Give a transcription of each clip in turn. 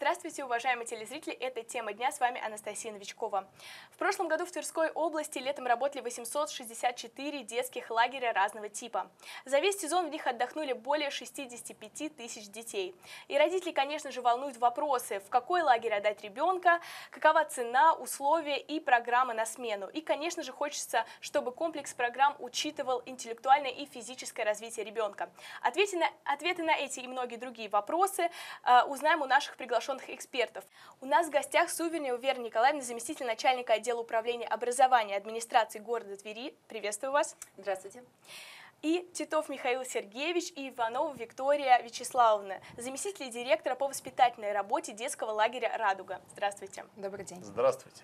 Здравствуйте, уважаемые телезрители! Это «Тема дня». С вами Анастасия Новичкова. В прошлом году в Тверской области летом работали 864 детских лагеря разного типа. За весь сезон в них отдохнули более 65 тысяч детей. И родители, конечно же, волнуют вопросы, в какой лагерь отдать ребенка, какова цена, условия и программы на смену. И, конечно же, хочется, чтобы комплекс программ учитывал интеллектуальное и физическое развитие ребенка. Ответы на эти и многие другие вопросы узнаем у наших приглашенных экспертов. У нас в гостях Сувернева Вера Николаевна, заместитель начальника отдела управления образования администрации города Твери. Приветствую вас. Здравствуйте. И Титов Михаил Сергеевич и Иванова Виктория Вячеславовна, заместитель директора по воспитательной работе детского лагеря «Радуга». Здравствуйте. Добрый день. Здравствуйте.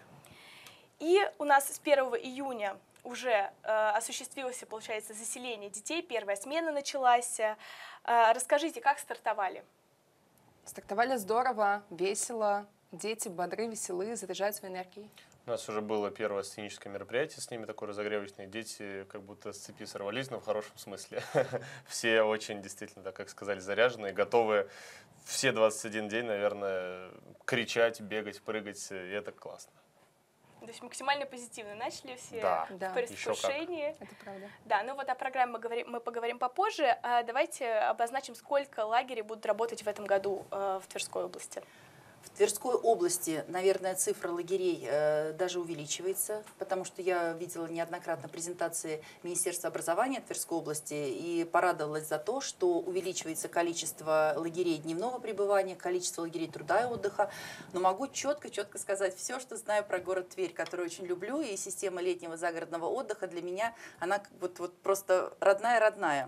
И у нас с 1 июня уже осуществилось, получается, заселение детей, первая смена началась. Расскажите, как стартовали? Стартовали здорово, весело, дети бодры, веселые, заряжают своей энергией. У нас уже было первое сценическое мероприятие с ними, такое разогревочное. Дети как будто с цепи сорвались, но в хорошем смысле. Все очень, действительно, так как сказали, заряженные, готовы все 21 день, наверное, кричать, бегать, прыгать, и это классно. То есть максимально позитивно начали все в Да. предвкушении. Это правда. Да, ну вот о программе мы поговорим попозже. Давайте обозначим, сколько лагерей будут работать в этом году в Тверской области. В Тверской области, наверное, цифра лагерей даже увеличивается, потому что я видела неоднократно презентации Министерства образования Тверской области и порадовалась за то, что увеличивается количество лагерей дневного пребывания, количество лагерей труда и отдыха. Но могу четко сказать все, что знаю про город Тверь, который очень люблю, и система летнего загородного отдыха для меня, она вот просто родная-родная.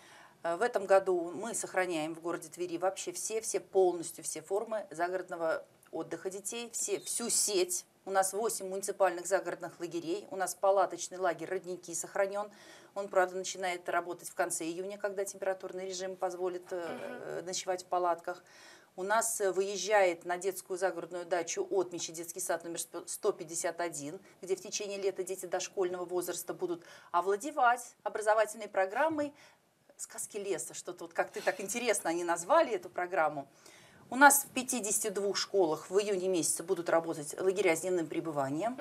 В этом году мы сохраняем в городе Твери вообще полностью все формы загородного отдыха детей, всю сеть. У нас 8 муниципальных загородных лагерей, у нас палаточный лагерь «Родники» сохранен. Он, правда, начинает работать в конце июня, когда температурный режим позволит ночевать в палатках. У нас выезжает на детскую загородную дачу Отмичи детский сад номер 151, где в течение лета дети дошкольного возраста будут овладевать образовательной программой «Сказки леса», что-то вот как-то так интересно они назвали эту программу. У нас в 52 школах в июне месяце будут работать лагеря с дневным пребыванием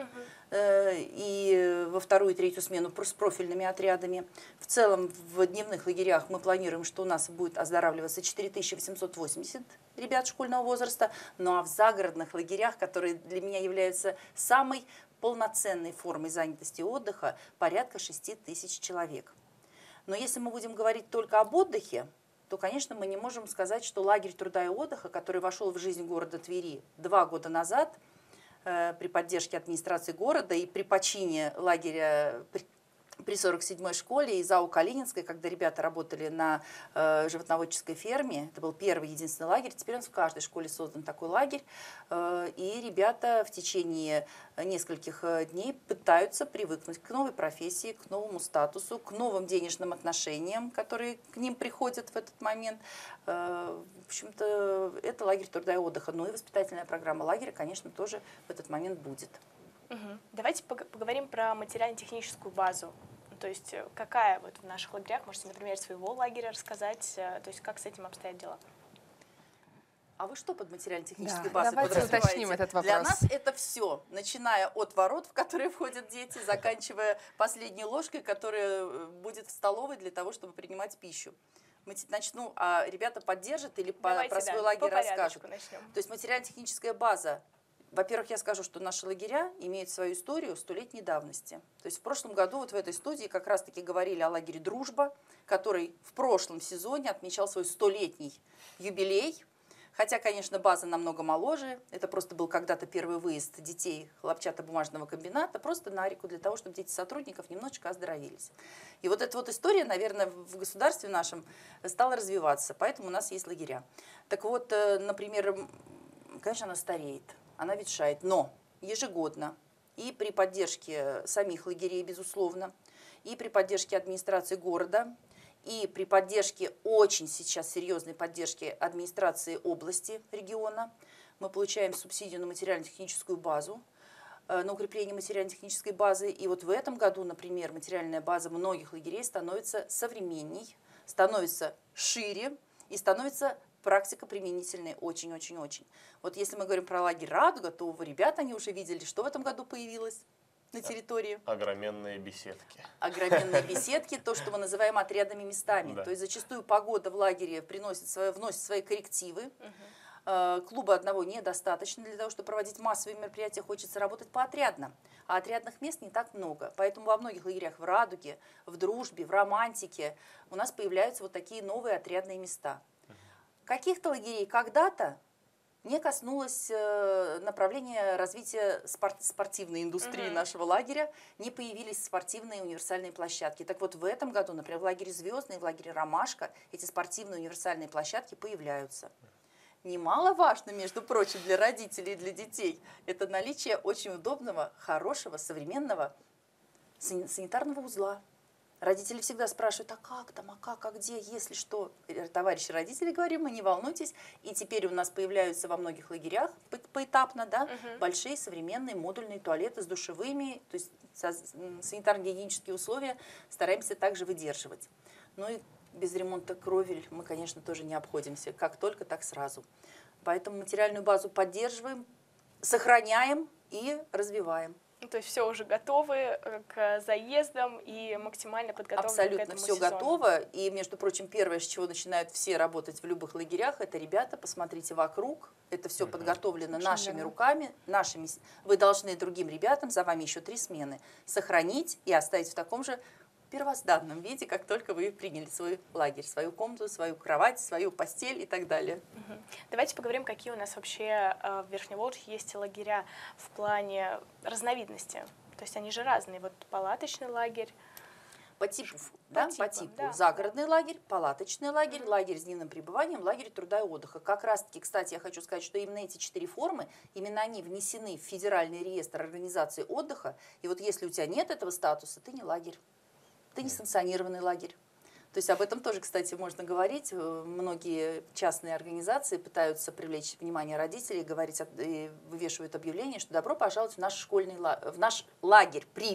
и во вторую и третью смену с профильными отрядами. В целом в дневных лагерях мы планируем, что у нас будет оздоравливаться 4880 ребят школьного возраста, ну а в загородных лагерях, которые для меня являются самой полноценной формой занятости и отдыха, порядка 6000 человек. Но если мы будем говорить только об отдыхе, то, конечно, мы не можем сказать, что лагерь труда и отдыха, который вошел в жизнь города Твери 2 года назад при поддержке администрации города и при почине лагеря при 47-й школе и ЗАО Калининской, когда ребята работали на животноводческой ферме, это был первый единственный лагерь, теперь он в каждой школе создан такой лагерь, и ребята в течение нескольких дней пытаются привыкнуть к новой профессии, к новому статусу, к новым денежным отношениям, которые к ним приходят в этот момент. В общем-то, это лагерь труда и отдыха, ну и воспитательная программа лагеря, конечно, тоже в этот момент будет. Давайте поговорим про материально-техническую базу. То есть какая вот в наших лагерях, можете, например, своего лагеря рассказать, то есть как с этим обстоят дела? А вы что под материально-технической базой давайте уточним этот вопрос. Для нас это все, начиная от ворот, в которые входят дети, заканчивая последней ложкой, которая будет в столовой для того, чтобы принимать пищу. Начну, а ребята поддержат или про свой лагерь расскажут? Начнем. То есть материально-техническая база. Во-первых, я скажу, что наши лагеря имеют свою историю 100-летней давности. То есть в прошлом году вот в этой студии как раз-таки говорили о лагере «Дружба», который в прошлом сезоне отмечал свой 100-летний юбилей. Хотя, конечно, база намного моложе. Это просто был когда-то первый выезд детей хлопчатобумажного комбината просто на реку для того, чтобы дети сотрудников немножечко оздоровились. И вот эта вот история, наверное, в государстве нашем стала развиваться. Поэтому у нас есть лагеря. Так вот, например, конечно, она стареет. Она ветшает, но ежегодно и при поддержке самих лагерей, безусловно, и при поддержке администрации города, и при поддержке, очень сейчас серьезной поддержки администрации области, региона, мы получаем субсидию на материально-техническую базу, на укрепление материально-технической базы. И вот в этом году, например, материальная база многих лагерей становится современней, становится шире и становится практика применительная очень-очень-очень. Вот если мы говорим про лагерь «Радуга», то ребята, они уже видели, что в этом году появилось на территории. Огроменные беседки. Огроменные беседки, то, что мы называем отрядными местами. Да. То есть зачастую погода в лагере вносит свои коррективы. Клуба одного недостаточно для того, чтобы проводить массовые мероприятия, хочется работать поотрядно. А отрядных мест не так много. Поэтому во многих лагерях в «Радуге», в «Дружбе», в «Романтике» у нас появляются вот такие новые отрядные места. Каких-то лагерей когда-то не коснулось направления развития спортивной индустрии нашего лагеря, не появились спортивные универсальные площадки. Так вот, в этом году, например, в лагере «Звездный», в лагере «Ромашка» эти спортивные универсальные площадки появляются. Немаловажно, между прочим, для родителей и для детей, это наличие очень удобного, хорошего, современного санитарного узла. Родители всегда спрашивают, а как там, а где, если что. Товарищи родители, говорим, мы не волнуйтесь. И теперь у нас появляются во многих лагерях поэтапно, да, большие современные модульные туалеты с душевыми, то есть санитарно-гигиенические условия стараемся также выдерживать. Ну и без ремонта кровель мы, конечно, тоже не обходимся. Как только, так сразу. Поэтому материальную базу поддерживаем, сохраняем и развиваем. То есть все уже готовы к заездам и максимально подготовлены к Абсолютно этому все сезону. готово. И, между прочим, первое, с чего начинают все работать в любых лагерях, это, ребята, посмотрите вокруг. Это все подготовлено нашими руками. Вы должны другим ребятам, за вами еще 3 смены, сохранить и оставить в таком же первозданном виде, как только вы приняли свой лагерь, свою комнату, свою кровать, свою постель и так далее. Давайте поговорим, какие у нас вообще в Верхневолжье есть лагеря в плане разновидности. То есть они же разные. Вот палаточный лагерь. По типу, да, по типу. Да. Загородный лагерь, палаточный лагерь, лагерь с дневным пребыванием, лагерь труда и отдыха. Как раз-таки, кстати, я хочу сказать, что именно эти 4 формы, именно они внесены в Федеральный реестр организации отдыха. И вот если у тебя нет этого статуса, ты не лагерь. Ты не санкционированный лагерь. То есть об этом тоже, кстати, можно говорить. Многие частные организации пытаются привлечь внимание родителей, говорить и вывешивают объявление, что добро пожаловать в наш лагерь при.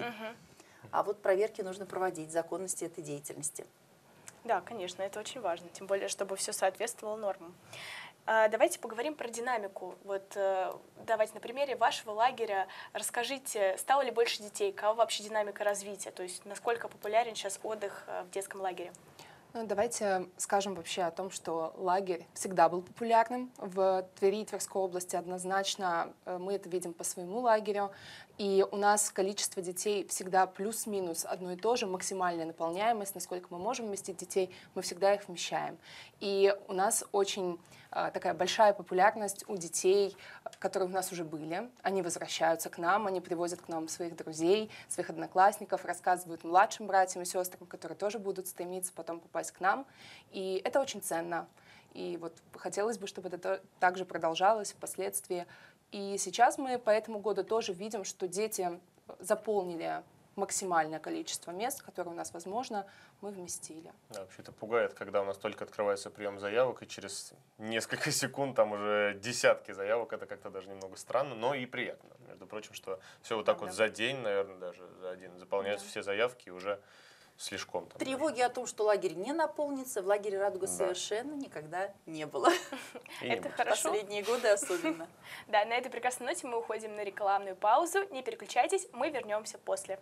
А вот проверки нужно проводить, законности этой деятельности. Да, конечно, это очень важно, тем более, чтобы все соответствовало нормам. Давайте поговорим про динамику. Вот давайте на примере вашего лагеря расскажите, стало ли больше детей, какова вообще динамика развития, то есть насколько популярен сейчас отдых в детском лагере? Ну, давайте скажем вообще о том, что лагерь всегда был популярным в Твери и Тверской области однозначно. Мы это видим по своему лагерю. И у нас количество детей всегда плюс-минус одно и то же, максимальная наполняемость, насколько мы можем вместить детей, мы всегда их вмещаем. И у нас очень такая большая популярность у детей, которые у нас уже были. Они возвращаются к нам, они привозят к нам своих друзей, своих одноклассников, рассказывают младшим братьям и сестрам, которые тоже будут стремиться потом попасть к нам. И это очень ценно. И вот хотелось бы, чтобы это также продолжалось впоследствии. И сейчас мы по этому году тоже видим, что дети заполнили максимальное количество мест, которые у нас возможно, мы вместили. Да, вообще это пугает, когда у нас только открывается прием заявок, и через несколько секунд там уже десятки заявок. Это как-то даже немного странно, но и приятно. Между прочим, что все вот так вот за день, наверное, даже за один заполняются все заявки, и уже слишком. Там, Тревоги о том, что лагерь не наполнится, в лагере «Радуга» совершенно никогда не было. Это хорошо. Последние годы особенно. Да, на этой прекрасной ноте мы уходим на рекламную паузу. Не переключайтесь, мы вернемся после.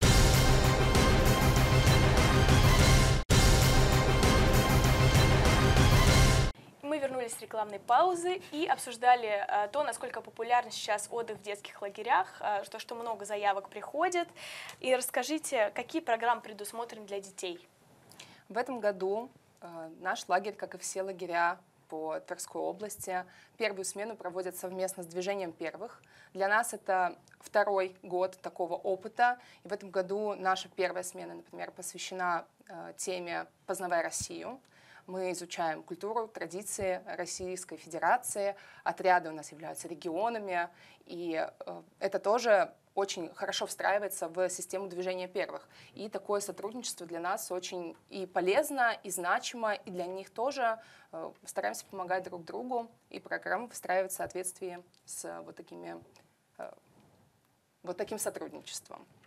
Мы вернулись с рекламной паузы и обсуждали то, насколько популярен сейчас отдых в детских лагерях, что много заявок приходит. И расскажите, какие программы предусмотрены для детей? В этом году наш лагерь, как и все лагеря по Тверской области, первую смену проводят совместно с движением первых. Для нас это второй год такого опыта. И в этом году наша первая смена, например, посвящена теме «Познавай Россию». Мы изучаем культуру, традиции Российской Федерации, отряды у нас являются регионами, и это тоже очень хорошо встраивается в систему движения первых. И такое сотрудничество для нас очень и полезно, и значимо, и для них тоже стараемся помогать друг другу, и программа выстраивается в соответствии с вот таким сотрудничеством.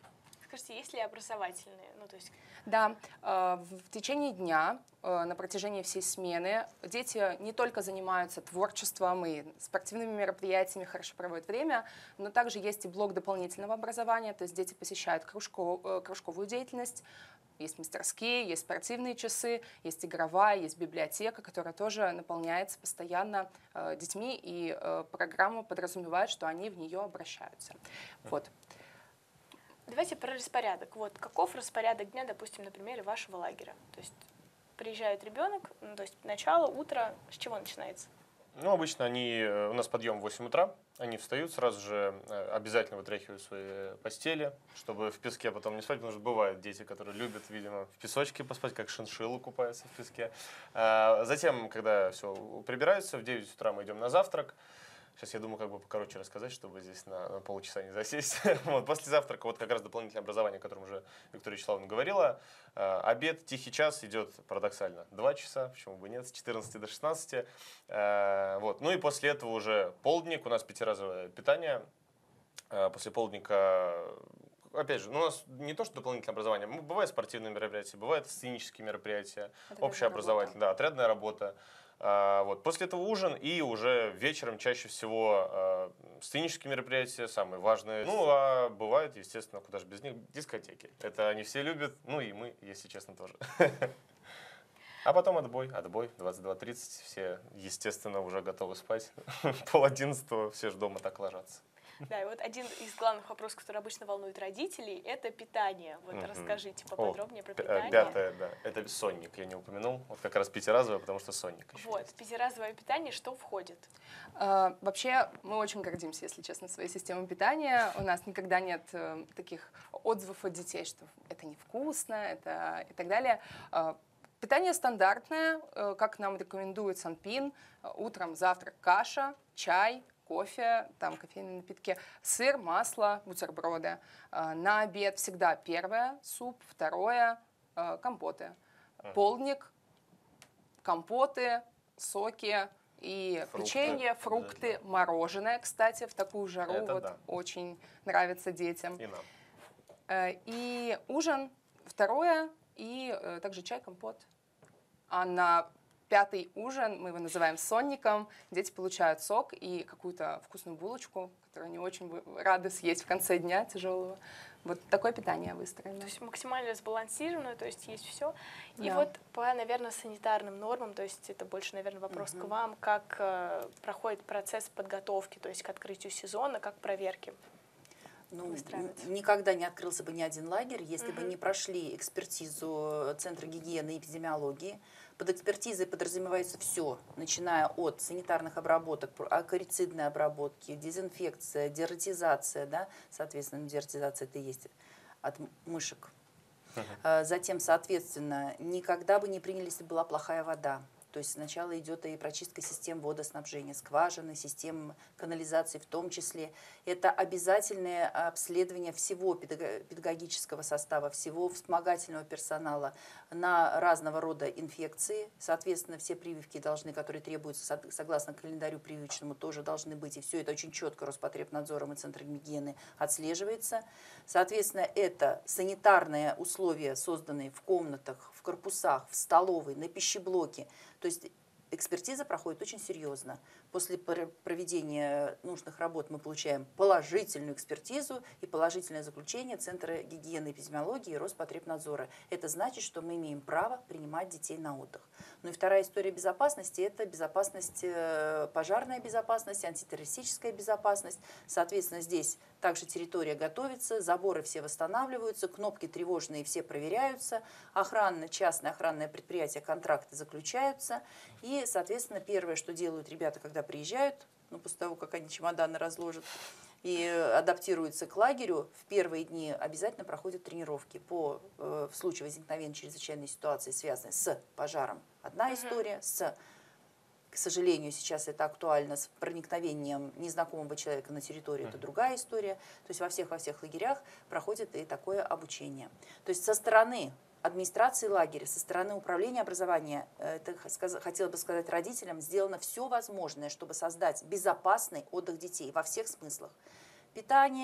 Скажите, есть ли образовательные? Ну, то есть... Да, в течение дня, на протяжении всей смены, дети не только занимаются творчеством и спортивными мероприятиями, хорошо проводят время, но также есть и блок дополнительного образования, то есть дети посещают кружковую деятельность, есть мастерские, есть спортивные часы, есть игровая, есть библиотека, которая тоже наполняется постоянно детьми, и программа подразумевает, что они в нее обращаются. Вот. Давайте про распорядок. Вот каков распорядок дня, допустим, на примере вашего лагеря? То есть приезжает ребенок, ну, то есть начало, утро, с чего начинается? Ну, обычно у нас подъем в 8 утра, они встают, сразу же обязательно вытряхивают свои постели, чтобы в песке потом не спать, потому что бывают дети, которые любят, видимо, в песочке поспать, как шиншиллы купаются в песке. Затем, когда все прибираются, в 9 утра мы идем на завтрак. Сейчас я думаю, как бы покороче рассказать, чтобы здесь на полчаса не засесть. Вот, после завтрака вот как раз дополнительное образование, о котором уже Виктория Вячеславовна говорила. Обед, тихий час идет парадоксально 2 часа, почему бы нет, с 14 до 16. Вот. Ну и после этого уже полдник, у нас 5-разовое питание. После полдника, опять же, у нас не то, что дополнительное образование, бывают спортивные мероприятия, бывают сценические мероприятия, общеобразовательные, да, отрядная работа. Вот. После этого ужин и уже вечером чаще всего сценические мероприятия, самые важные. Ну, а бывает, естественно, куда же без них, дискотеки. Это они все любят, ну и мы, если честно, тоже. А потом отбой, 22:30, все, естественно, уже готовы спать. 10:30 все же дома так ложатся. Да, и вот один из главных вопросов, который обычно волнует родителей, это питание. Вот расскажите поподробнее про питание. 5-е, да, это сонник, я не упомянул. Вот как раз 5-разовое, потому что сонник еще Вот, есть. 5-разовое питание, что входит? Вообще, мы очень гордимся, если честно, своей системой питания. У нас никогда нет таких отзывов от детей, что это невкусно, это и так далее. Питание стандартное, как нам рекомендует Санпин. Утром завтрак каша, чай, кофе, там кофейные напитки, сыр, масло, бутерброды. На обед всегда первое, суп, второе, компоты. Полдник, компоты, соки и печенье, фрукты, мороженое, кстати, в такую жару вот да. очень нравится детям. И нам. И ужин, второе, и также чай, компот. А на 5-й ужин, мы его называем сонником, дети получают сок и какую-то вкусную булочку, которую они очень рады съесть в конце дня тяжелого. Вот такое питание выстроено. То есть максимально сбалансированное, то есть есть все. И Да. вот по, наверное, санитарным нормам, то есть это больше, наверное, вопрос к вам, как проходит процесс подготовки, то есть к открытию сезона, как проверки? Ну, выстраивать? никогда не открылся бы ни один лагерь, если бы не прошли экспертизу Центра гигиены и эпидемиологии. Под экспертизой подразумевается все, начиная от санитарных обработок, акарицидной обработки, дезинфекция, дератизация, да, соответственно, дератизация это и есть от мышек. Затем, соответственно, никогда бы не приняли, если была плохая вода. То есть сначала идет и прочистка систем водоснабжения, скважины, систем канализации в том числе. Это обязательное обследование всего педагогического состава, всего вспомогательного персонала на разного рода инфекции. Соответственно, все прививки должны, которые требуются согласно календарю прививочному, тоже должны быть. И все это очень четко Роспотребнадзором и Центром гигиены отслеживается. Соответственно, это санитарные условия, созданные в комнатах, в корпусах, в столовой, на пищеблоке. То есть экспертиза проходит очень серьезно. После проведения нужных работ мы получаем положительную экспертизу и положительное заключение Центра гигиены и эпидемиологии и Роспотребнадзора. Это значит, что мы имеем право принимать детей на отдых. Ну и вторая история безопасности – это безопасность, пожарная безопасность, антитеррористическая безопасность. Соответственно, здесь также территория готовится, заборы все восстанавливаются, кнопки тревожные все проверяются, частное охранное предприятие, контракты заключаются. И, соответственно, первое, что делают ребята, когда приезжают, ну, после того, как они чемоданы разложат и адаптируются к лагерю, в первые дни обязательно проходят тренировки в случае возникновения чрезвычайной ситуации, связанной с пожаром. Одна история, к сожалению, сейчас это актуально, с проникновением незнакомого человека на территорию, это другая история. То есть во всех лагерях проходит и такое обучение. То есть со стороны администрации лагеря, со стороны управления образования, это хотела бы сказать родителям, сделано все возможное, чтобы создать безопасный отдых детей во всех смыслах. Питание,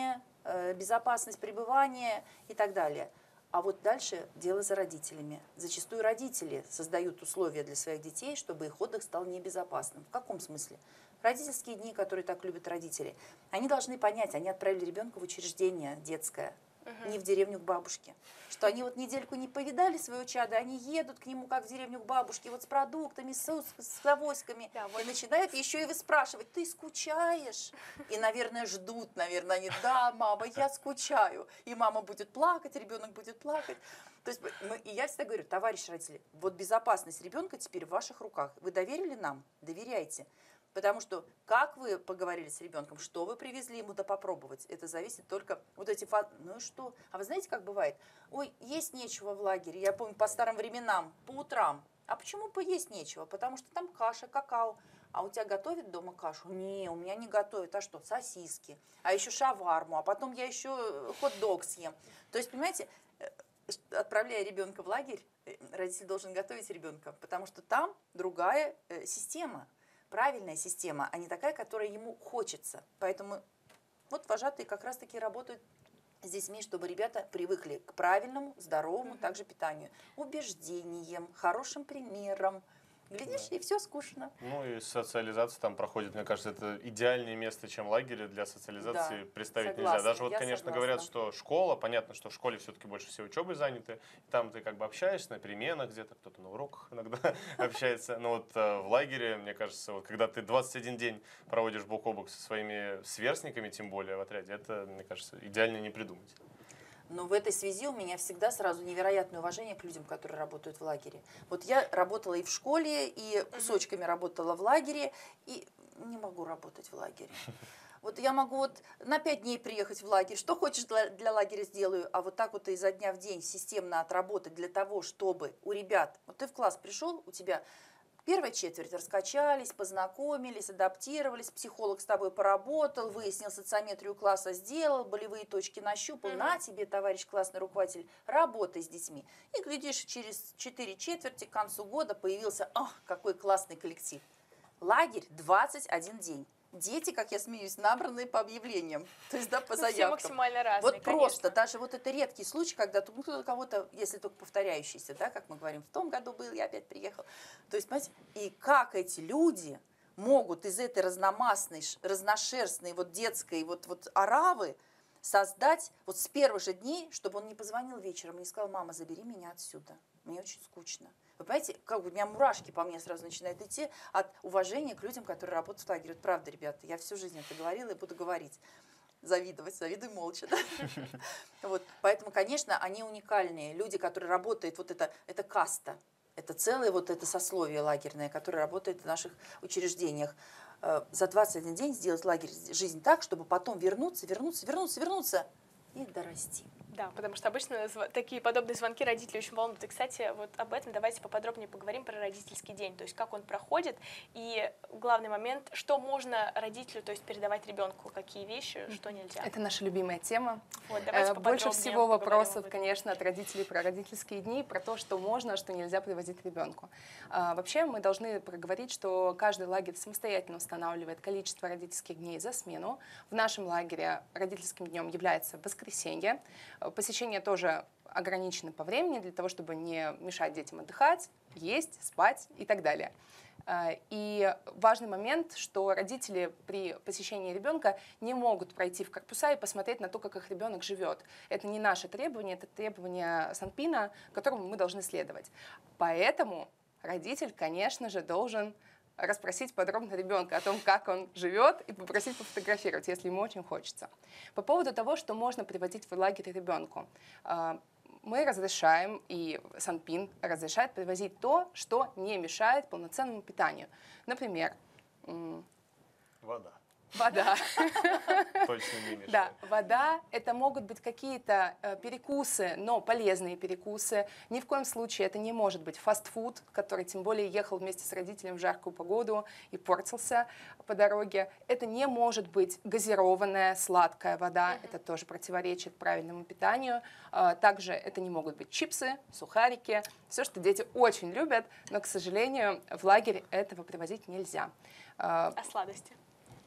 безопасность пребывания и так далее. А вот дальше дело за родителями. Зачастую родители создают условия для своих детей, чтобы их отдых стал небезопасным. В каком смысле? Родительские дни, которые так любят родители, они должны понять, они отправили ребенка в учреждение детское, не в деревню к бабушке. Что они вот недельку не повидали своего чада, они едут к нему, как в деревню к бабушке, вот с продуктами, с авоськами, Да, вот. и начинают еще и выспрашивать: ты скучаешь? И, наверное, ждут, наверное, они: да, мама, я скучаю. И мама будет плакать, ребенок будет плакать. То есть и я всегда говорю: товарищи родители, вот безопасность ребенка теперь в ваших руках. Вы доверили нам? Доверяйте. Потому что, как вы поговорили с ребенком, что вы привезли ему попробовать, это зависит только вот эти ну и что? А вы знаете, как бывает? Ой, есть нечего в лагере. Я помню, по старым временам, по утрам. А почему поесть нечего? Потому что там каша, какао. А у тебя готовят дома кашу? Не, у меня не готовят. А что? Сосиски. А еще шаварму. А потом я еще хот-дог съем. То есть, понимаете, отправляя ребенка в лагерь, родитель должен готовить ребенка, потому что там другая система. Правильная система, а не такая, которая ему хочется. Поэтому вот вожатые как раз-таки работают с детьми, чтобы ребята привыкли к правильному, здоровому также питанию, убеждениям, хорошим примерам. Глядишь, и все скучно. Ну и социализация там проходит, мне кажется, это идеальнее место, чем лагерь для социализации, Да, представить согласна, нельзя. Даже вот, я конечно, согласна. говорят, что школа, понятно, что в школе все-таки больше все учебой заняты, там ты как бы общаешься на переменах где-то, кто-то на уроках иногда общается, но вот в лагере, мне кажется, вот когда ты 21 день проводишь бок о бок со своими сверстниками, тем более в отряде, это, мне кажется, идеально не придумать. Но в этой связи у меня всегда сразу невероятное уважение к людям, которые работают в лагере. Вот я работала и в школе, и кусочками работала в лагере, и не могу работать в лагере. Вот я могу вот на 5 дней приехать в лагерь, что хочешь для лагеря сделаю, а вот так вот изо дня в день системно отработать для того, чтобы у ребят, вот ты в класс пришел, у тебя первая четверть раскачались, познакомились, адаптировались, психолог с тобой поработал, выяснил социометрию класса, сделал, болевые точки нащупал. На тебе, товарищ классный руководитель, работай с детьми. И, глядишь, через 4 четверти к концу года появился, какой классный коллектив. Лагерь 21 день. Дети, как я смеюсь, набранные по объявлениям, то есть, да, по заявкам. Все максимально разные, Вот просто, конечно. даже вот это редкий случай, когда кто-то кого-то, если только повторяющийся, да, как мы говорим, в том году был, я опять приехал. То есть, понимаете, и как эти люди могут из этой разномастной, разношерстной, вот детской вот оравы создать вот с первых же дней, чтобы он не позвонил вечером и не сказал: мама, забери меня отсюда, мне очень скучно. Вы понимаете, как у меня мурашки по мне сразу начинают идти от уважения к людям, которые работают в лагере. Вот правда, ребята, я всю жизнь это говорила и буду говорить. Завидуй молча. Да? Вот. Поэтому, конечно, они уникальные. Люди, которые работают, вот это каста, это целое вот это сословие лагерное, которое работает в наших учреждениях. За 21 день сделать лагерь, жизнь так, чтобы потом вернуться и дорасти. Да, потому что обычно такие подобные звонки родителей очень волнуют. И, кстати, вот об этом давайте поподробнее поговорим про родительский день, то есть как он проходит, и главный момент, что можно родителю, то есть передавать ребенку, какие вещи, что нельзя. Это наша любимая тема. Вот, давайте Больше всего поговорим вопросов, об этом. конечно, от родителей про родительские дни, про то, что можно, а что нельзя привозить ребенку. Вообще мы должны проговорить, что каждый лагерь самостоятельно устанавливает количество родительских дней за смену. В нашем лагере родительским днем является воскресенье. Посещения тоже ограничены по времени для того, чтобы не мешать детям отдыхать, есть, спать и так далее. И важный момент, что родители при посещении ребенка не могут пройти в корпуса и посмотреть на то, как их ребенок живет. Это не наше требование, это требование Санпина, которому мы должны следовать. Поэтому родитель, конечно же, должен расспросить подробно ребенка о том, как он живет, и попросить пофотографировать, если ему очень хочется. По поводу того, что можно приводить в лагерь ребенку. Мы разрешаем, и Санпин разрешает привозить то, что не мешает полноценному питанию. Например, Вода. Вода. Точно не мешает. Да, вода — это могут быть какие-то перекусы, но полезные перекусы. Ни в коем случае это не может быть фастфуд, который тем более ехал вместе с родителем в жаркую погоду и портился по дороге. Это не может быть газированная сладкая вода, это тоже противоречит правильному питанию. Также это не могут быть чипсы, сухарики, все, что дети очень любят, но, к сожалению, в лагерь этого привозить нельзя. А сладости?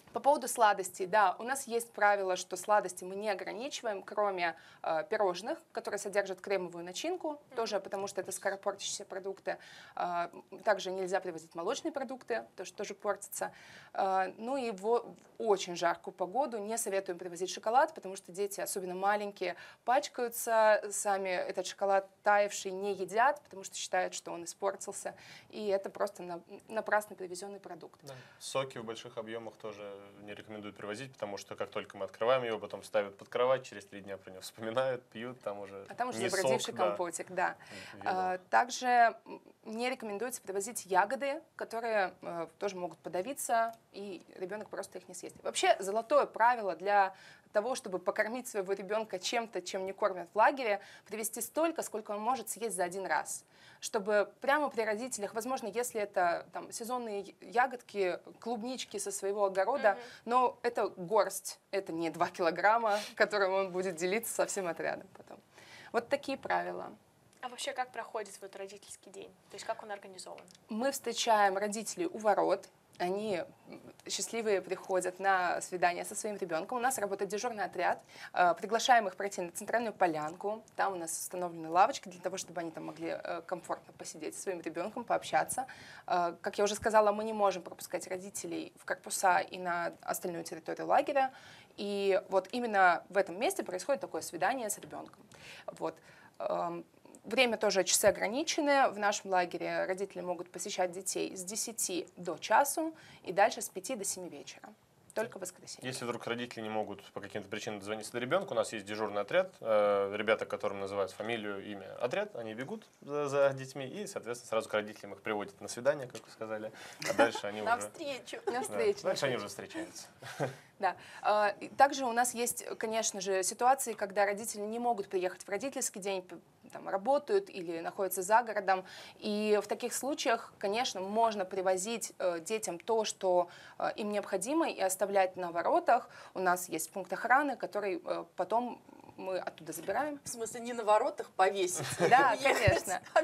По поводу сладостей, да, у нас есть правило, что сладости мы не ограничиваем, кроме пирожных, которые содержат кремовую начинку, тоже потому что это скоропортящиеся продукты. Также нельзя привозить молочные продукты, потому что тоже портятся. Ну и в очень жаркую погоду не советуем привозить шоколад, потому что дети, особенно маленькие, пачкаются, сами этот шоколад таявший не едят, потому что считают, что он испортился, и это просто напрасно привезенный продукт. Да. Соки в больших объемах тоже не рекомендуют привозить, потому что как только мы открываем его, потом ставят под кровать, через 3 дня про него вспоминают, пьют, там уже не забродивший сок, компотик, да. Вино. Также не рекомендуется привозить ягоды, которые тоже могут подавиться, и ребенок просто их не съест. Вообще золотое правило для того, чтобы покормить своего ребенка чем-то, чем не кормят в лагере, привезти столько, сколько он может съесть за один раз. Чтобы прямо при родителях, возможно, если это там, сезонные ягодки, клубнички со своего огорода, но это горсть, это не 2 килограмма, которым он будет делиться со всем отрядом потом. Вот такие правила. А вообще как проходит вот родительский день? То есть как он организован? Мы встречаем родителей у ворот. Они счастливые приходят на свидание со своим ребенком. У нас работает дежурный отряд. Приглашаем их пройти на центральную полянку. Там у нас установлены лавочки для того, чтобы они там могли комфортно посидеть со своим ребенком, пообщаться. Как я уже сказала, мы не можем пропускать родителей в корпуса и на остальную территорию лагеря. И вот именно в этом месте происходит такое свидание с ребенком. Вот. Время тоже часы ограничены. В нашем лагере родители могут посещать детей с 10 до часу и дальше с 5 до 7 вечера. Только в воскресенье. Если вдруг родители не могут по каким-то причинам дозвониться до ребенка, у нас есть дежурный отряд. Ребята, которым называют фамилию, имя, отряд, они бегут за детьми и, соответственно, сразу к родителям их приводят на свидание, как вы сказали. А дальше они уже... Навстречу. Дальше они уже встречаются. Да. Также у нас есть, конечно же, ситуации, когда родители не могут приехать в родительский день, там, работают или находятся за городом. И в таких случаях, конечно, можно привозить детям то, что им необходимо, и оставлять на воротах. У нас есть пункт охраны, который потом мы оттуда забираем. В смысле, не на воротах повесить? Да, конечно. А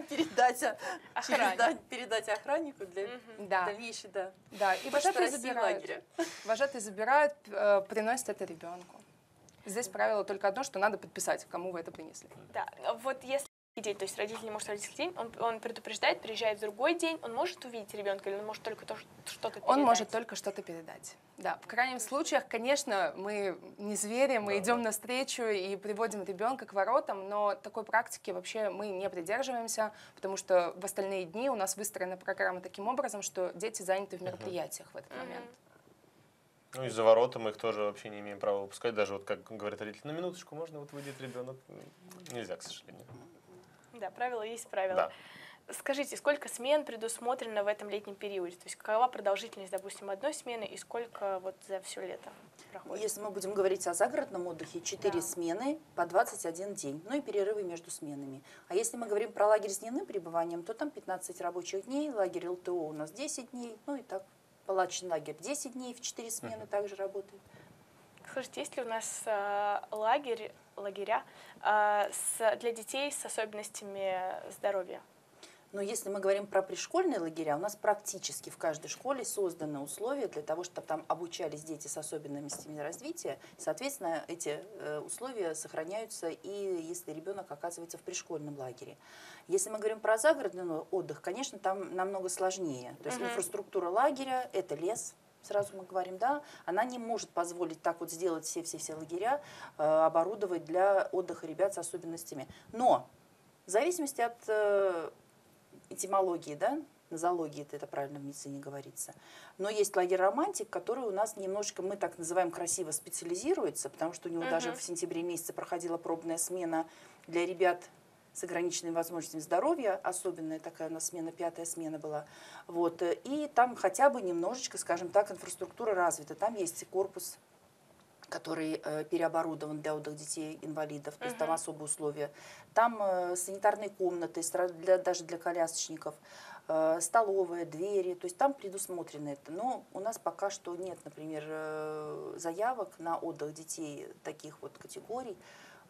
передать охраннику для дальнейшей, да. Да, и вожатые забирают. Вожатые забирают, приносят это ребенку. Здесь правило только одно, что надо подписать, кому вы это принесли. Да, вот если день, то есть родитель не может в родительский день, он предупреждает, приезжает в другой день, он может увидеть ребенка или он может только что-то передать? Он может только что-то передать. Да, в крайних случаях, конечно, мы не звери, мы идем навстречу и приводим ребенка к воротам, но такой практики вообще мы не придерживаемся, потому что в остальные дни у нас выстроена программа таким образом, что дети заняты в мероприятиях в этот момент. Ну и за ворота мы их тоже вообще не имеем права выпускать. Даже вот как говорят родители, на минуточку можно, вот выйдет ребенок. Нельзя, к сожалению. Да, правило есть правило. Да. Скажите, сколько смен предусмотрено в этом летнем периоде? То есть какова продолжительность, допустим, одной смены и сколько вот за все лето проходит? Если мы будем говорить о загородном отдыхе, 4 смены по 21 день, ну и перерывы между сменами. А если мы говорим про лагерь с дневным пребыванием, то там 15 рабочих дней, лагерь ЛТО у нас 10 дней, ну и так. Палаточный лагерь 10 дней в 4 смены также работает. Слушайте, есть ли у нас лагеря для детей с особенностями здоровья? Но если мы говорим про пришкольные лагеря, у нас практически в каждой школе созданы условия для того, чтобы там обучались дети с особенностями развития. Соответственно, эти условия сохраняются и если ребенок оказывается в пришкольном лагере. Если мы говорим про загородный отдых, конечно, там намного сложнее. То есть инфраструктура лагеря – это лес. Сразу мы говорим, да, она не может позволить так вот сделать все лагеря, оборудовать для отдыха ребят с особенностями. Но в зависимости от этимологии, да, нозологии, это правильно в медицине говорится. Но есть лагерь «Романтик», который у нас немножечко, мы так называем, красиво специализируется, потому что у него даже в сентябре месяце проходила пробная смена для ребят с ограниченными возможностями здоровья, особенная такая у нас смена, 5-я смена была. Вот. И там хотя бы немножечко, скажем так, инфраструктура развита. Там есть корпус, который переоборудован для отдыха детей-инвалидов, то есть там особые условия. Там санитарные комнаты, даже для колясочников, столовая, двери, то есть там предусмотрено это. Но у нас пока что нет, например, заявок на отдых детей таких вот категорий.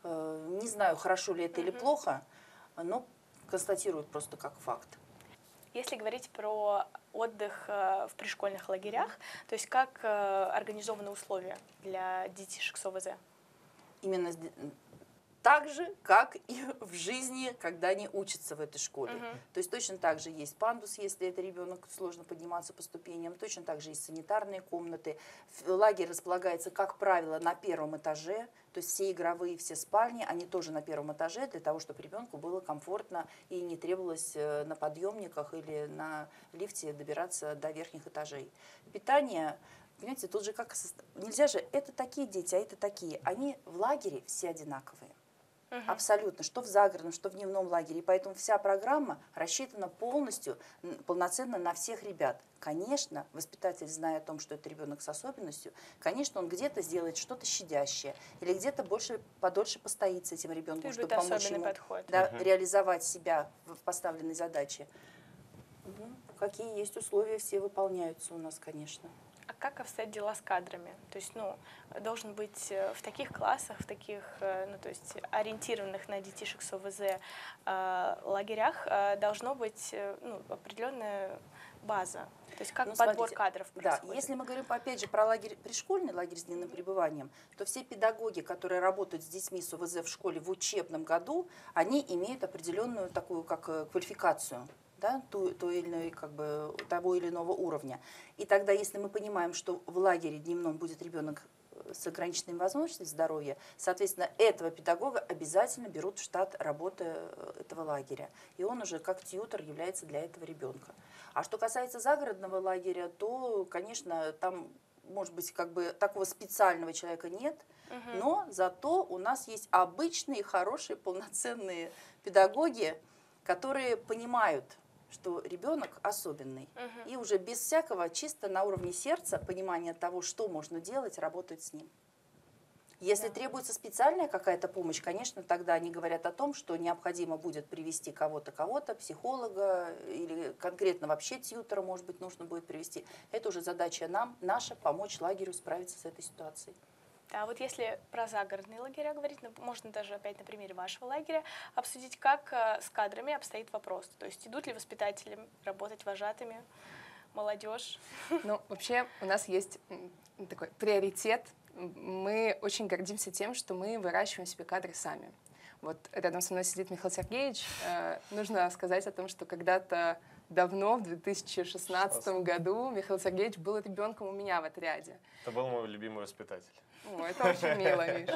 Не знаю, хорошо ли это или плохо, но констатируют просто как факт. Если говорить про отдых в пришкольных лагерях, то есть как организованы условия для детишек с ОВЗ? Именно так же, как и в жизни, когда они учатся в этой школе. То есть точно так же есть пандус, если это ребенок сложно подниматься по ступеням, точно так же есть санитарные комнаты. Лагерь располагается, как правило, на первом этаже, то есть все игровые, все спальни, они тоже на первом этаже, для того, чтобы ребенку было комфортно и не требовалось на подъемниках или на лифте добираться до верхних этажей. Питание... Понимаете, тут же как... Нельзя же, это такие дети, а это такие. Они в лагере все одинаковые. Абсолютно, что в загородном, что в дневном лагере. И поэтому вся программа рассчитана полностью, полноценно на всех ребят. Конечно, воспитатель, зная о том, что это ребенок с особенностью, конечно, он где-то сделает что-то щадящее, или где-то подольше постоит с этим ребенком, чтобы помочь ему реализовать себя в поставленной задаче. Какие есть условия, все выполняются у нас, конечно. А как обстоят дела с кадрами? То есть, должен быть в таких классах, в таких, то есть ориентированных на детишек с ОВЗ лагерях должно быть определенная база. То есть как подбор кадров происходит? Да, если мы говорим, опять же, про лагерь пришкольный, лагерь с дневным пребыванием, то все педагоги, которые работают с детьми с ОВЗ в школе в учебном году, они имеют определенную такую как квалификацию. Да, того или иного уровня. И тогда, если мы понимаем, что в лагере дневном будет ребенок с ограниченными возможностями здоровья, соответственно, этого педагога обязательно берут в штат работы этого лагеря. И он уже как тьютор является для этого ребенка. А что касается загородного лагеря, то, конечно, там, может быть, такого специального человека нет, но зато у нас есть обычные, хорошие, полноценные педагоги, которые понимают, что ребенок особенный. И уже без всякого, чисто на уровне сердца, понимания того, что можно делать, работать с ним. Если требуется специальная какая-то помощь, конечно, тогда они говорят о том, что необходимо будет привести кого-то, психолога, или конкретно вообще тьютера, может быть, нужно будет привести. Это уже задача наша, помочь лагерю справиться с этой ситуацией. А вот если про загородные лагеря говорить, можно даже опять на примере вашего лагеря обсудить, как с кадрами обстоит вопрос. То есть идут ли воспитатели работать вожатыми, молодежь? Вообще у нас есть такой приоритет. Мы очень гордимся тем, что мы выращиваем себе кадры сами. Вот рядом со мной сидит Михаил Сергеевич. Нужно сказать о том, что когда-то давно, в 2016 году, Михаил Сергеевич был ребенком у меня в отряде. Это был мой любимый воспитатель. Это очень мило, Миш.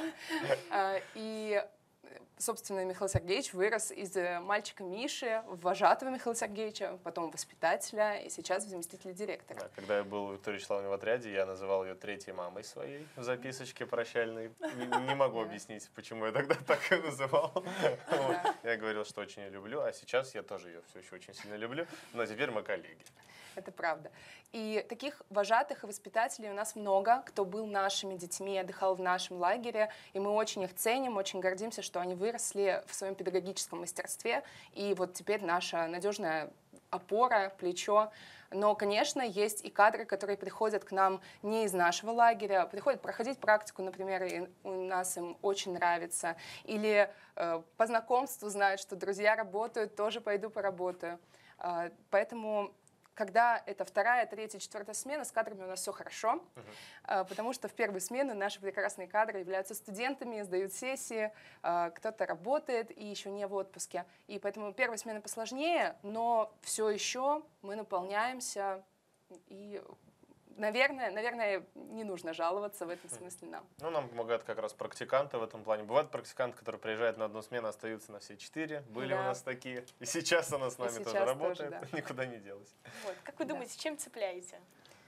И, собственно, Михаил Сергеевич вырос из мальчика Миши в вожатого Михаила Сергеевича, потом воспитателя и сейчас в заместителя директора. Да, когда я был у Виктории Вячеславовны в отряде, я называл ее третьей мамой своей в записочке прощальной. Не могу объяснить, почему я тогда так ее называл. Я говорил, что очень ее люблю, а сейчас я тоже ее все еще очень сильно люблю, но теперь мы коллеги. Это правда. И таких вожатых и воспитателей у нас много, кто был нашими детьми, отдыхал в нашем лагере, и мы очень их ценим, очень гордимся, что они выросли в своем педагогическом мастерстве, и вот теперь наша надежная опора, плечо. Но, конечно, есть и кадры, которые приходят к нам не из нашего лагеря, приходят проходить практику, например, и у нас им очень нравится, или по знакомству знают, что друзья работают, тоже пойду поработаю. Поэтому когда это 2-я, 3-я, 4-я смена, с кадрами у нас все хорошо, потому что в первую смену наши прекрасные кадры являются студентами, сдают сессии, кто-то работает и еще не в отпуске. И поэтому первая смена посложнее, но все еще мы наполняемся и... Наверное, не нужно жаловаться в этом смысле нам. Нам помогают как раз практиканты в этом плане. Бывают практиканты, которые приезжают на одну смену, остаются на все 4. Были у нас такие. И сейчас она с нами тоже работает, никуда не делась. Вот. Как вы думаете, чем цепляете?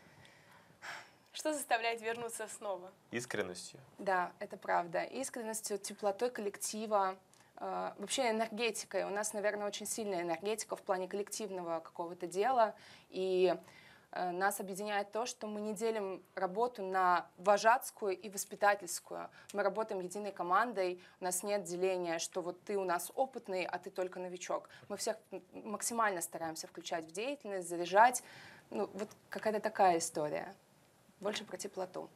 Что заставляет вернуться снова? Искренностью. Да, это правда. Искренностью, теплотой коллектива, вообще энергетикой. У нас, наверное, очень сильная энергетика в плане коллективного какого-то дела. И нас объединяет то, что мы не делим работу на вожатскую и воспитательскую. Мы работаем единой командой, у нас нет деления, что вот ты у нас опытный, а ты только новичок. Мы всех максимально стараемся включать в деятельность, заряжать. Вот какая-то такая история. Больше про теплоту.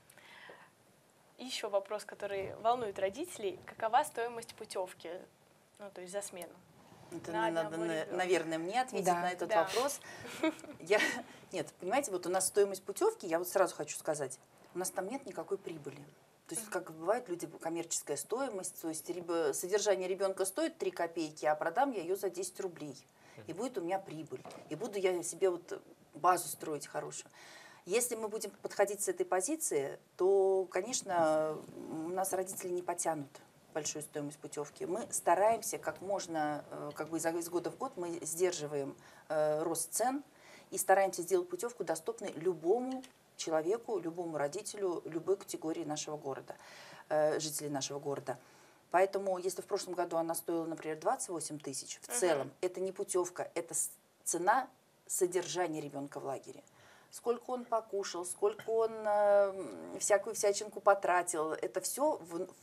Еще вопрос, который волнует родителей. Какова стоимость путевки, то есть за смену? Это на надо, одного ребенка? наверное, мне ответить Да. на этот Да. вопрос. Нет, понимаете, вот у нас стоимость путевки, я вот сразу хочу сказать, у нас там нет никакой прибыли. То есть, как бывает, люди, коммерческая стоимость, то есть содержание ребенка стоит 3 копейки, а продам я ее за 10 рублей. И будет у меня прибыль. И буду я себе вот базу строить хорошую. Если мы будем подходить с этой позиции, то, конечно, у нас родители не потянут большую стоимость путевки. Мы стараемся как можно, как бы из года в год мы сдерживаем рост цен и стараемся сделать путевку доступной любому человеку, любому родителю, любой категории нашего города, жителей нашего города. Поэтому, если в прошлом году она стоила, например, 28 тысяч, в целом это не путевка, это цена содержания ребенка в лагере. Сколько он покушал, сколько он всякую всячинку потратил, это все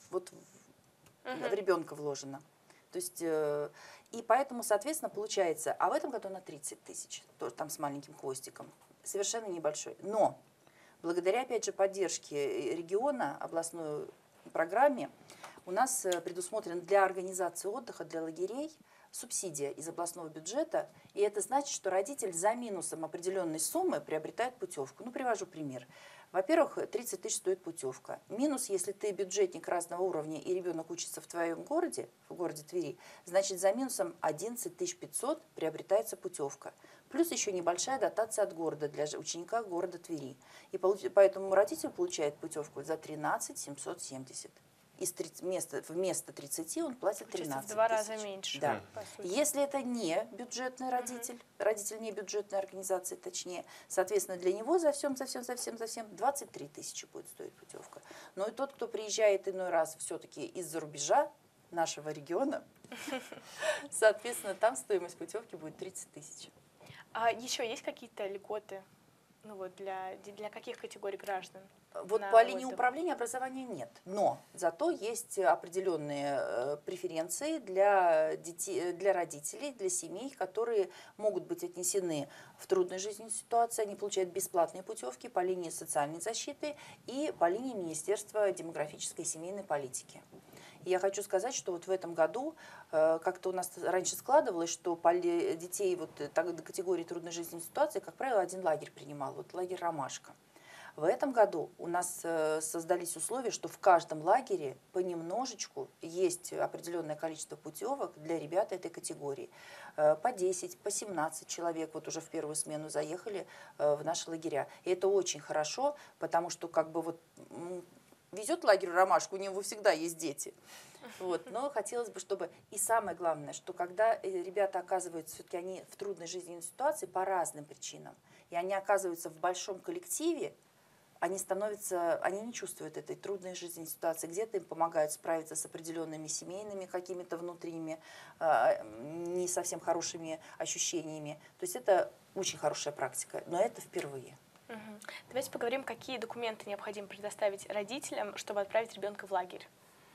в ребенка вложено. То есть, и поэтому, соответственно, получается, а в этом году на 30 тысяч, тоже там с маленьким хвостиком, совершенно небольшой. Но благодаря, опять же, поддержке региона, областной программе, у нас предусмотрен для организации отдыха, для лагерей субсидия из областного бюджета, и это значит, что родитель за минусом определенной суммы приобретает путевку. Ну, привожу пример. Во-первых, 30 тысяч стоит путевка. Минус, если ты бюджетник разного уровня и ребенок учится в твоем городе, в городе Твери, значит, за минусом 11 500 приобретается путевка. Плюс еще небольшая дотация от города для ученика города Твери. И поэтому родитель получает путевку за 13 770. Вместо 30 он платит 13 в 2 раза тысяч. меньше. Да. по сути. Если это не бюджетный родитель не бюджетной организации, точнее, соответственно, для него за всем 23 тысячи будет стоить путевка. Но и тот, кто приезжает иной раз все-таки из-за рубежа нашего региона, соответственно, там стоимость путевки будет 30 тысяч. А еще есть какие-то льготы, ну вот для каких категорий граждан? Вот на по линии отдых? управления образования нет, но зато есть определенные преференции для детей, для родителей, для семей, которые могут быть отнесены в трудной жизненной ситуации. Они получают бесплатные путевки по линии социальной защиты и по линии Министерства демографической и семейной политики. И я хочу сказать, что вот в этом году как-то у нас раньше складывалось, что детей вот до категории трудной жизненной ситуации, как правило, один лагерь принимал, вот лагерь «Ромашка». В этом году у нас создались условия, что в каждом лагере понемножечку есть определенное количество путевок для ребят этой категории. По 10, по 17 человек вот уже в первую смену заехали в наши лагеря. И это очень хорошо, потому что как бы вот везет лагерь «Ромашку», у него всегда есть дети. Вот. Но хотелось бы, чтобы... И самое главное, что когда ребята оказываются, все-таки они в трудной жизненной ситуации по разным причинам, и они оказываются в большом коллективе, они не чувствуют этой трудной жизненной ситуации. Где-то им помогают справиться с определенными семейными какими-то внутренними, не совсем хорошими ощущениями. То есть это очень хорошая практика, но это впервые. Давайте поговорим, какие документы необходимо предоставить родителям, чтобы отправить ребенка в лагерь.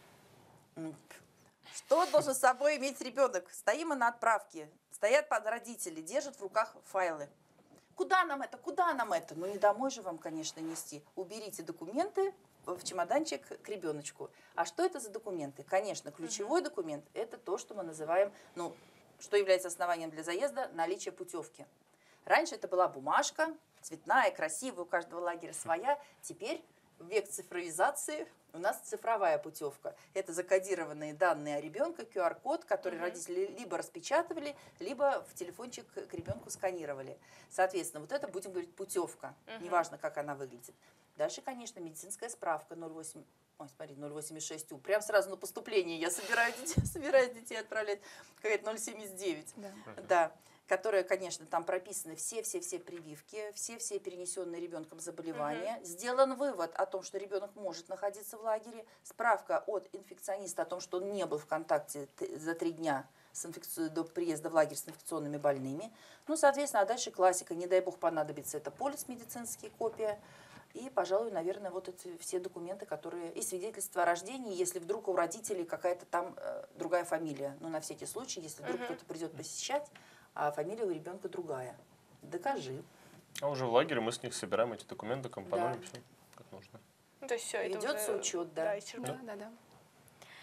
Что должен с собой иметь ребенок? Стоим мы на отправке, стоят родители, держат в руках файлы. Куда нам это? Куда нам это? Ну, не домой же вам, конечно, нести. Уберите документы в чемоданчик к ребеночку. А что это за документы? Конечно, ключевой документ – это то, что мы называем, ну, что является основанием для заезда – наличие путевки. Раньше это была бумажка, цветная, красивая, у каждого лагеря своя. Теперь в век цифровизации у нас цифровая путевка. Это закодированные данные о ребенке, QR-код, который родители либо распечатывали, либо в телефончик к ребенку сканировали. Соответственно, вот это, будем говорить, путевка. Неважно, как она выглядит. Дальше, конечно, медицинская справка 086У. Прям сразу на поступление я собираюсь детей отправлять. Какая-то 079. Да. Которая, конечно, там прописаны все прививки, все перенесенные ребенком заболевания. Сделан вывод о том, что ребенок может находиться в лагере. Справка от инфекциониста о том, что он не был в контакте за 3 дня до приезда в лагерь с инфекционными больными. Ну, соответственно, а дальше классика. Не дай бог понадобится, это полис медицинский, копия. И, пожалуй, наверное, вот эти все документы, которые... И свидетельство о рождении, если вдруг у родителей какая-то там другая фамилия. Ну, на всякий случай, если вдруг кто-то придет посещать, а фамилия у ребенка другая. Докажи. А уже в лагере мы с них собираем эти документы, компонуем, все как нужно. Ну, то есть все это Ведется уже, учет, да. исчерпано. Да.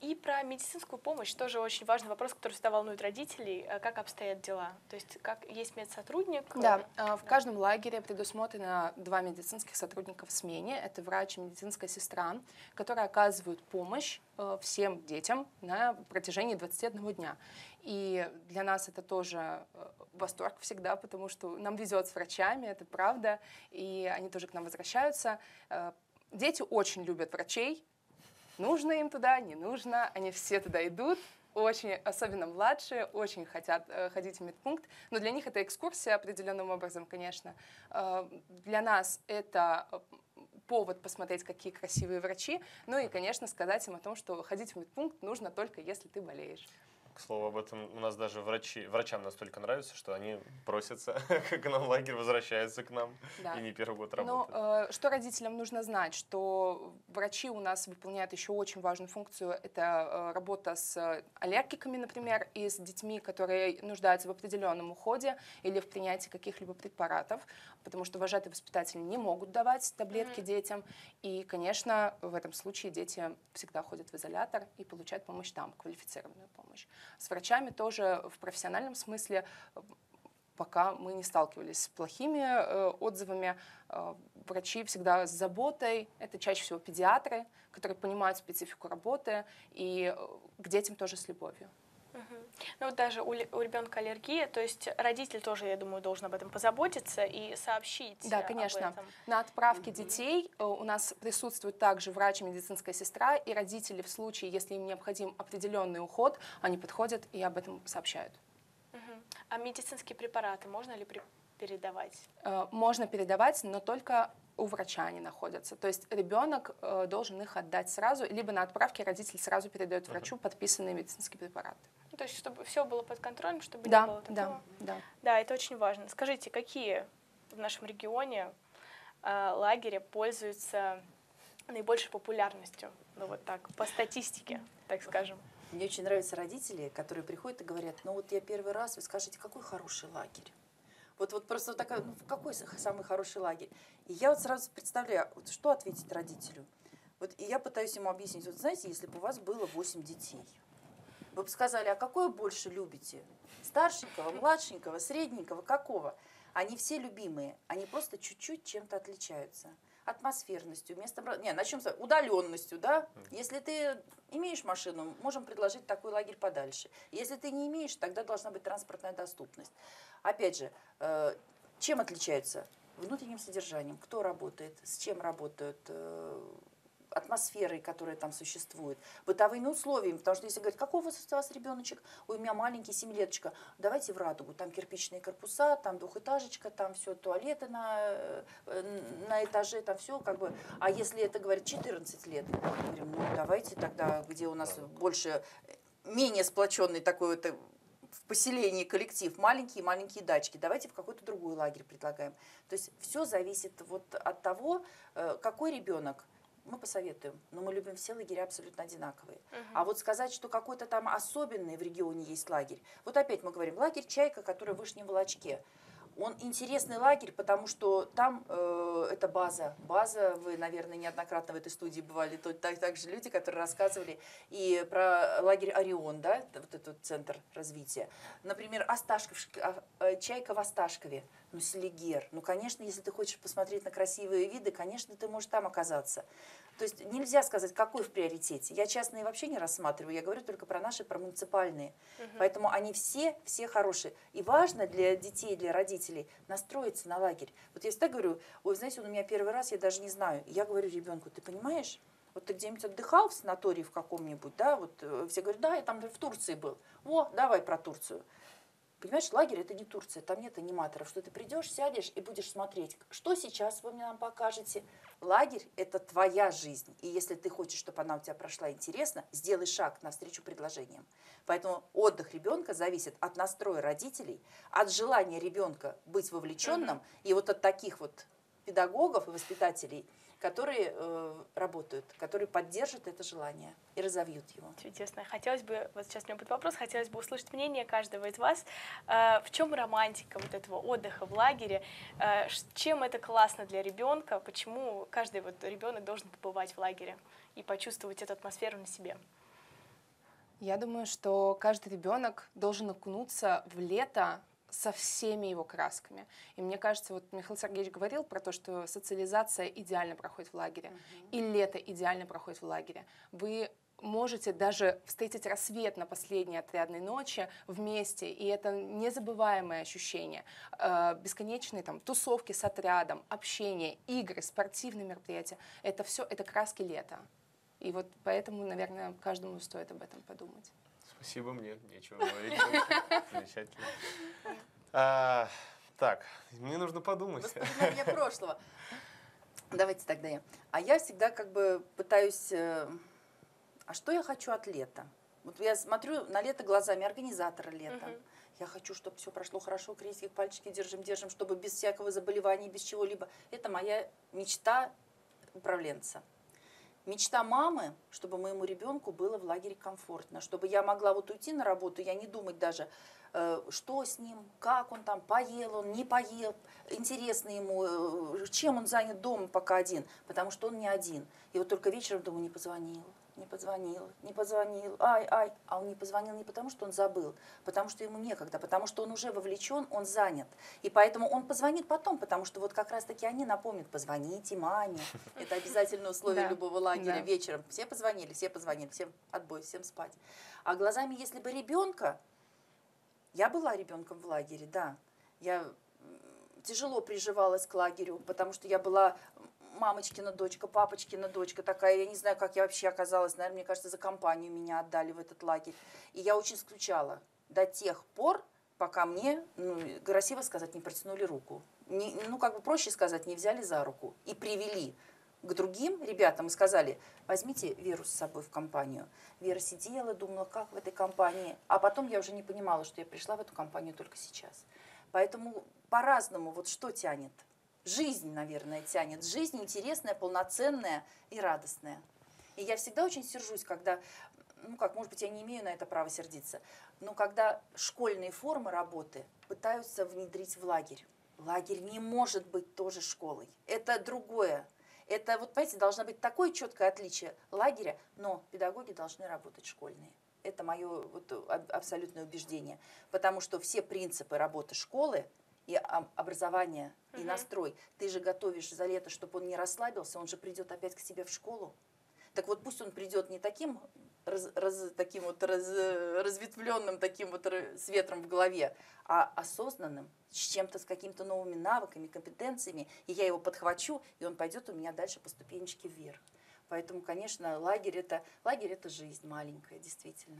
И про медицинскую помощь тоже очень важный вопрос, который всегда волнует родителей. Как обстоят дела? То есть как есть медсотрудник? Да, в каждом лагере предусмотрено 2 медицинских сотрудника в смене. Это врач и медицинская сестра, которые оказывают помощь всем детям на протяжении 21 дня. И для нас это тоже восторг всегда, потому что нам везет с врачами, это правда, и они тоже к нам возвращаются. Дети очень любят врачей. Нужно им туда, не нужно, они все туда идут, очень, особенно младшие, очень хотят ходить в медпункт, но для них это экскурсия определенным образом, конечно. Для нас это повод посмотреть, какие красивые врачи, ну и, конечно, сказать им о том, что ходить в медпункт нужно только если ты болеешь. К слову об этом, у нас даже врачам настолько нравится, что они просятся к нам в лагерь, возвращаются к нам, Да. и не первый год Но работают. что родителям нужно знать, что врачи у нас выполняют еще очень важную функцию, это работа с аллергиками, например, и с детьми, которые нуждаются в определенном уходе или в принятии каких-либо препаратов, потому что вожатые воспитатели не могут давать таблетки детям, и, конечно, в этом случае дети всегда ходят в изолятор и получают помощь там, квалифицированную помощь. С врачами тоже в профессиональном смысле пока мы не сталкивались с плохими отзывами. Врачи всегда с заботой. Это чаще всего педиатры, которые понимают специфику работы, и к детям тоже с любовью. Ну вот даже у ребенка аллергия, то есть родитель тоже, я думаю, должен об этом позаботиться и сообщить. Да, конечно. Об этом. На отправке детей у нас присутствует также врач и медицинская сестра, и родители в случае, если им необходим определенный уход, они подходят и об этом сообщают. А медицинские препараты можно ли передавать? Можно передавать, но только у врача они находятся. То есть ребенок должен их отдать сразу, либо на отправке родитель сразу передает врачу подписанные медицинские препараты. Ну, то есть чтобы все было под контролем, чтобы Да, не было такого? да. Да, это очень важно. Скажите, какие в нашем регионе лагеря пользуются наибольшей популярностью? Ну вот так, по статистике, так скажем. Мне очень нравятся родители, которые приходят и говорят: ну вот я первый раз, вы скажите, какой хороший лагерь? Вот просто такая, ну какой самый хороший лагерь? И я вот сразу представляю, вот что ответить родителю. Вот, и я пытаюсь ему объяснить, вот знаете, если бы у вас было 8 детей, вы бы сказали, а какое больше любите? Старшенького, младшенького, средненького, какого? Они все любимые, они просто чуть-чуть чем-то отличаются. Атмосферностью, начнем с удаленностью, да? Если ты имеешь машину, можем предложить такой лагерь подальше. Если ты не имеешь, тогда должна быть транспортная доступность. Опять же, чем отличаются? Внутренним содержанием, кто работает, с чем работают, атмосферой, которая там существует, бытовыми условиями, потому что если говорить, какого возраста у вас ребеночек, ой, у меня маленький, 7-леточка, давайте в Радугу, там кирпичные корпуса, там двухэтажечка, там все, туалеты на этаже, там все как бы, а если это, говорит, 14 лет, говорим, ну давайте тогда, где у нас больше, менее сплоченный такой вот в поселении коллектив, маленькие дачки, давайте в какой-то другой лагерь предлагаем. То есть все зависит вот от того, какой ребенок. Мы посоветуем, но мы любим все лагеря абсолютно одинаковые. А вот сказать, что какой-то там особенный в регионе есть лагерь. Вот опять мы говорим, лагерь «Чайка», который в Вышнем Волочке. Он интересный лагерь, потому что там это база. База, вы, наверное, неоднократно в этой студии бывали, также люди, которые рассказывали и про лагерь «Орион», да, вот этот центр развития. Например, «Чайка» в Осташкове, ну, Селигер. Ну, конечно, если ты хочешь посмотреть на красивые виды, конечно, ты можешь там оказаться. То есть нельзя сказать, какой в приоритете. Я частные вообще не рассматриваю, я говорю только про наши, про муниципальные. Поэтому они все хорошие. И важно для детей, для родителей настроиться на лагерь. Вот я всегда говорю, ой, знаете, он у меня первый раз, я даже не знаю. Я говорю ребенку, ты понимаешь, вот ты где-нибудь отдыхал в санатории в каком-нибудь, да, вот все говорят, да, я там в Турции был. О, давай про Турцию. Понимаешь, лагерь — это не Турция, там нет аниматоров, что ты придешь, сядешь и будешь смотреть, что сейчас вы мне нам покажете. Лагерь — это твоя жизнь, и если ты хочешь, чтобы она у тебя прошла интересно, сделай шаг навстречу предложениям. Поэтому отдых ребенка зависит от настроя родителей, от желания ребенка быть вовлеченным, и вот от таких вот педагогов и воспитателей, которые работают, которые поддержат это желание и разовьют его. Чудесно. Хотелось бы, вот сейчас у меня будет вопрос, хотелось бы услышать мнение каждого из вас. В чем романтика вот этого отдыха в лагере? Чем это классно для ребенка? Почему каждый вот ребенок должен побывать в лагере и почувствовать эту атмосферу на себе? Я думаю, что каждый ребенок должен окунуться в лето со всеми его красками. И мне кажется, вот Михаил Сергеевич говорил про то, что социализация идеально проходит в лагере, и лето идеально проходит в лагере. Вы можете даже встретить рассвет на последней отрядной ночи вместе, и это незабываемое ощущение. Бесконечные там тусовки с отрядом, общение, игры, спортивные мероприятия — это все, это краски лета. И вот поэтому, наверное, каждому стоит об этом подумать. Спасибо, мне нечего говорить. Замечательно. Так, мне нужно подумать. Воспоминания прошлого. Давайте тогда я. А я всегда как бы пытаюсь... А что я хочу от лета? Вот я смотрю на лето глазами организатора лета. Я хочу, чтобы все прошло хорошо, крестик, пальчики держим, чтобы без всякого заболевания, без чего-либо. Это моя мечта управленца. Мечта мамы, чтобы моему ребенку было в лагере комфортно, чтобы я могла вот уйти на работу, я не думать даже, что с ним, как он там, поел он, не поел, интересно ему, чем он занят дома пока один, потому что он не один. И вот только вечером думаю, не позвонил, ай, а он не позвонил не потому, что он забыл, потому что ему некогда, потому что он уже вовлечен, он занят. И поэтому он позвонит потом, потому что вот как раз-таки они напомнят, позвоните маме. Это обязательное условие любого лагеря. Вечером все позвонили, всем отбой, всем спать. А глазами, если бы ребенка, я была ребенком в лагере, да, я тяжело приживалась к лагерю, потому что я была... мамочкина дочка, папочкина дочка такая, я не знаю, как я вообще оказалась, наверное, мне кажется, за компанию меня отдали в этот лагерь. И я очень скучала до тех пор, пока мне, красиво сказать, не протянули руку. Как бы проще сказать, не взяли за руку и привели к другим ребятам и сказали, возьмите Веру с собой в компанию. Вера сидела, думала, как в этой компании, а потом я уже не понимала, что я пришла в эту компанию только сейчас. Поэтому по-разному, вот что тянет. Жизнь, наверное, тянет. Жизнь интересная, полноценная и радостная. И я всегда очень сержусь, когда, может быть, я не имею на это права сердиться, но когда школьные формы работы пытаются внедрить в лагерь. Лагерь не может быть тоже школой. Это другое. Это, вот, понимаете, должно быть такое четкое отличие лагеря, но педагоги должны работать школьные. Это мое абсолютное убеждение. Потому что все принципы работы школы и образование, и настрой. Ты же готовишь за лето, чтобы он не расслабился, он же придет опять к тебе в школу. Так вот пусть он придет не таким, разветвленным, таким вот с ветром в голове, а осознанным, с чем-то, с какими-то новыми навыками, компетенциями, и я его подхвачу, и он пойдет у меня дальше по ступенечке вверх. Поэтому, конечно, лагерь это жизнь маленькая, действительно.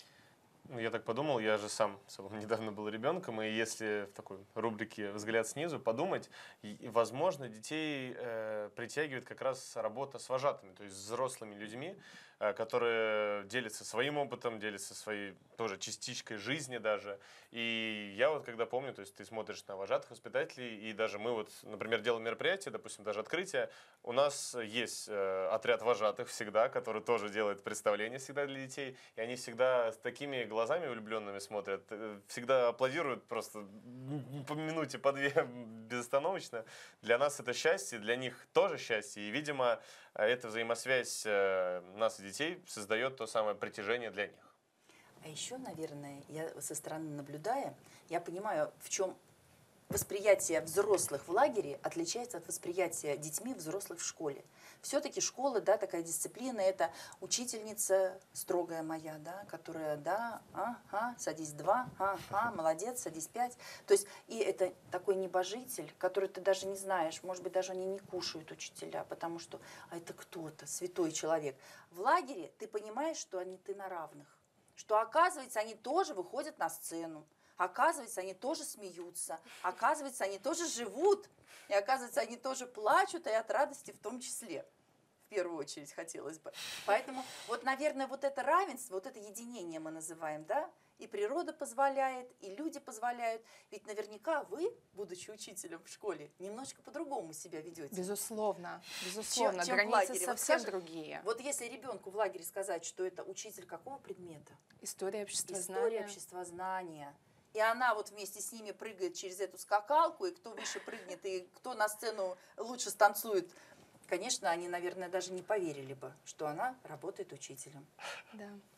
Я так подумал, я же сам недавно был ребенком, и если в такой рубрике «Взгляд снизу» подумать, возможно, детей притягивает как раз работа с вожатыми, то есть с взрослыми людьми, которые делятся своим опытом, делятся своей тоже частичкой жизни даже. И я вот когда помню, то есть ты смотришь на вожатых воспитателей, и даже мы вот, например, делаем мероприятие, допустим, даже открытие, у нас есть отряд вожатых всегда, который тоже делает представление всегда для детей, и они всегда с такими глазами влюбленными смотрят, всегда аплодируют просто по минуте, по две безостановочно. Для нас это счастье, для них тоже счастье, и, видимо, эта взаимосвязь нас и детей создает то самое притяжение для них. А еще, наверное, я со стороны наблюдая, я понимаю, в чем восприятие взрослых в лагере отличается от восприятия детьми взрослых в школе. Все-таки школа, да, такая дисциплина, это учительница строгая моя, да, которая, да, садись 2, молодец, садись 5. То есть, и это такой небожитель, который ты даже не знаешь, может быть, даже они не кушают, учителя, потому что, это кто-то, святой человек. В лагере ты понимаешь, что ты на равных, что, оказывается, они тоже выходят на сцену. Оказывается, они тоже смеются, оказывается, они тоже живут, и оказывается, они тоже плачут, и от радости в том числе, в первую очередь, хотелось бы. Поэтому, вот, наверное, вот это равенство, вот это единение мы называем, да, и природа позволяет, и люди позволяют. Ведь наверняка вы, будучи учителем в школе, немножко по-другому себя ведете. Безусловно, чем границы совсем другие. Вот если ребенку в лагере сказать, что это учитель какого предмета? История обществознания. История обществознания. И она вот вместе с ними прыгает через эту скакалку, и кто выше прыгнет, и кто на сцену лучше станцует. Конечно, они, наверное, даже не поверили бы, что она работает учителем. Да.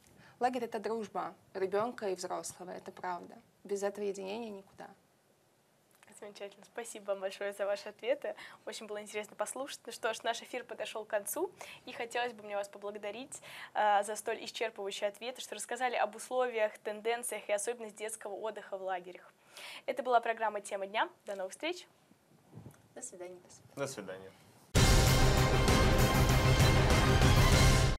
Лагерь — это дружба ребенка и взрослого, это правда. Без этого единения никуда. Замечательно. Спасибо вам большое за ваши ответы. Очень было интересно послушать. Ну что ж, наш эфир подошел к концу, и хотелось бы мне вас поблагодарить за столь исчерпывающие ответы, что рассказали об условиях, тенденциях и особенностях детского отдыха в лагерях. Это была программа «Тема дня». До новых встреч. До свидания. До свидания.